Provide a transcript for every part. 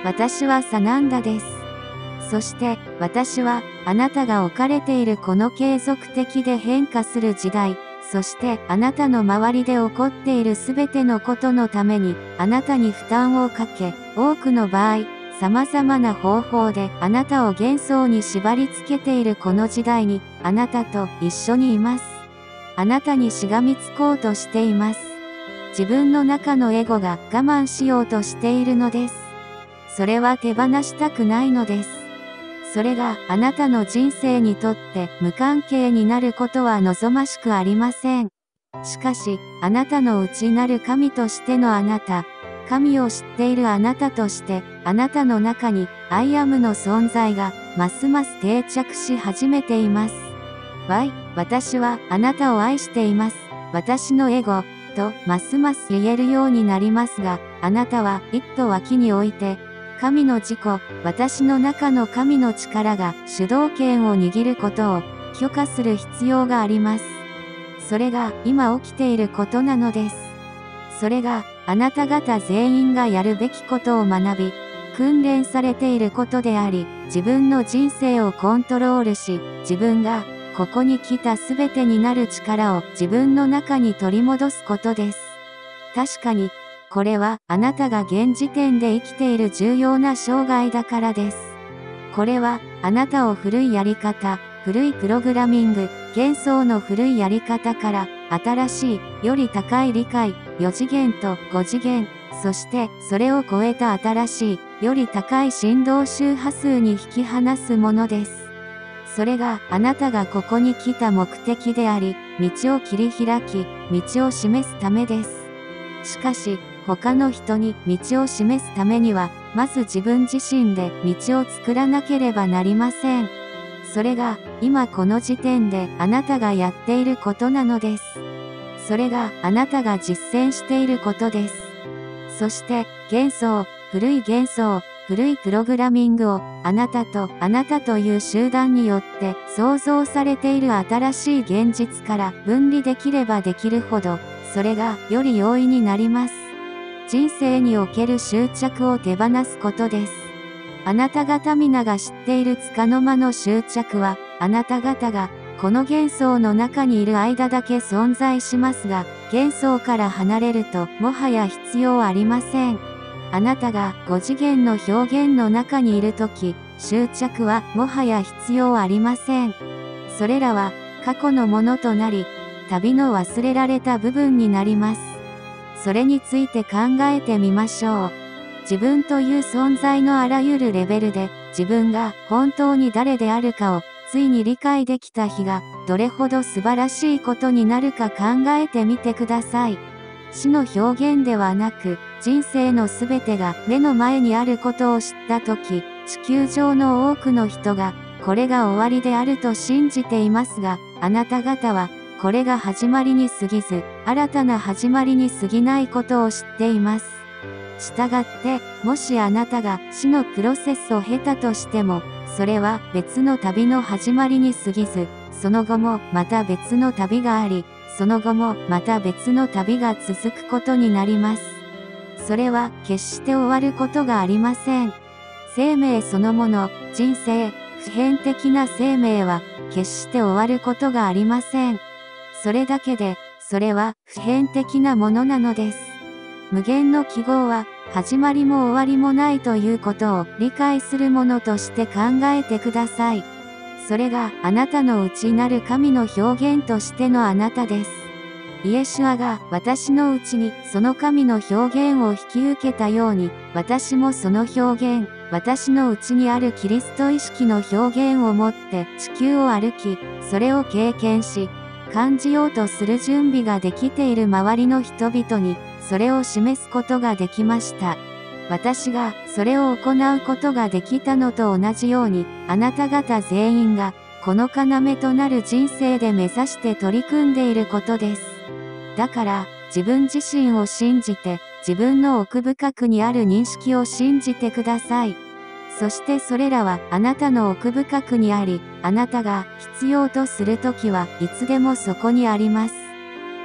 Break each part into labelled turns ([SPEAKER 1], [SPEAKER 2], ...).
[SPEAKER 1] 私はサナンダです。そして私はあなたが置かれているこの継続的で変化する時代、そしてあなたの周りで起こっているすべてのことのためにあなたに負担をかけ、多くの場合、様々な方法であなたを幻想に縛り付けているこの時代にあなたと一緒にいます。あなたにしがみつこうとしています。自分の中のエゴが我慢しようとしているのです。それは手放したくないのです。それがあなたの人生にとって無関係になることは望ましくありません。しかし、あなたの内なる神としてのあなた、神を知っているあなたとして、あなたの中にアイアムの存在がますます定着し始めています。私はあなたを愛しています。私のエゴ、とますます言えるようになりますが、あなたは一途脇に置いて、神の自己、私の中の神の力が主導権を握ることを許可する必要があります。それが今起きていることなのです。それがあなた方全員がやるべきことを学び、訓練されていることであり、自分の人生をコントロールし、自分がここに来たすべてになる力を自分の中に取り戻すことです。確かに、これはあなたが現時点で生きている重要な生涯だからです。これはあなたを古いやり方、古いプログラミング、幻想の古いやり方から新しい、より高い理解、4次元と5次元、そしてそれを超えた新しい、より高い振動周波数に引き離すものです。それがあなたがここに来た目的であり、道を切り開き、道を示すためです。しかし、他の人に道を示すためには、まず自分自身で道を作らなければなりません。それが、今この時点であなたがやっていることなのです。それがあなたが実践していることです。そして、幻想、古い幻想、古いプログラミングを、あなたという集団によって創造されている新しい現実から分離できればできるほど、それがより容易になります。人生における執着を手放すことです。あなた方皆が知っている束の間の執着は、あなた方がこの幻想の中にいる間だけ存在しますが、幻想から離れるともはや必要ありません。あなたが5次元の表現の中にいるとき、執着はもはや必要ありません。それらは過去のものとなり、旅の忘れられた部分になります。それについて考えてみましょう。自分という存在のあらゆるレベルで、自分が本当に誰であるかを、ついに理解できた日が、どれほど素晴らしいことになるか考えてみてください。死の表現ではなく、人生のすべてが目の前にあることを知ったとき、地球上の多くの人が、これが終わりであると信じていますが、あなた方は、これが始まりに過ぎず、新たな始まりに過ぎないことを知っています。したがって、もしあなたが死のプロセスを経たとしても、それは別の旅の始まりに過ぎず、その後もまた別の旅があり、その後もまた別の旅が続くことになります。それは決して終わることがありません。生命そのもの、人生、普遍的な生命は決して終わることがありません。それだけで、それは普遍的なものなのです。無限の記号は、始まりも終わりもないということを理解するものとして考えてください。それがあなたの内なる神の表現としてのあなたです。イエシュアが私のうちにその神の表現を引き受けたように、私もその表現、私のうちにあるキリスト意識の表現を持って地球を歩き、それを経験し、感じようとする準備ができている周りの人々に、それを示すことができました。私がそれを行うことができたのと同じように、あなた方全員が、この要となる人生で目指して取り組んでいることです。だから、自分自身を信じて、自分の奥深くにある認識を信じてください。そしてそれらはあなたの奥深くにあり、あなたが必要とするときはいつでもそこにあります。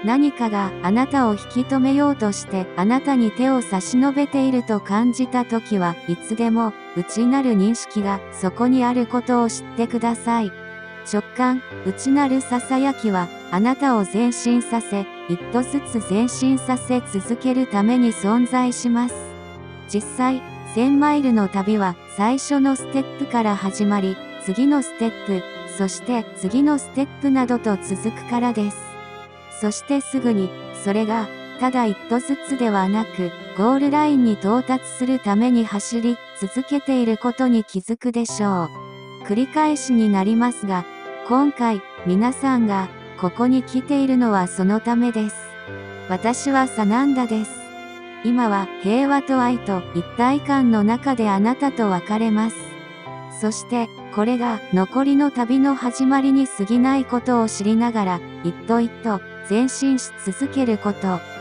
[SPEAKER 1] 何かがあなたを引き止めようとしてあなたに手を差し伸べていると感じたときはいつでも内なる認識がそこにあることを知ってください。直感、内なるささやきはあなたを前進させ、一歩ずつ前進させ続けるために存在します。実際、1000マイルの旅は最初のステップから始まり、次のステップ、そして次のステップなどと続くからです。そしてすぐに、それが、ただ一歩ずつではなく、ゴールラインに到達するために走り続けていることに気づくでしょう。繰り返しになりますが、今回、皆さんが、ここに来ているのはそのためです。私はサナンダです。今は平和と愛と一体感の中であなたと別れます。そして、これが残りの旅の始まりに過ぎないことを知りながら、一歩一歩前進し続けること。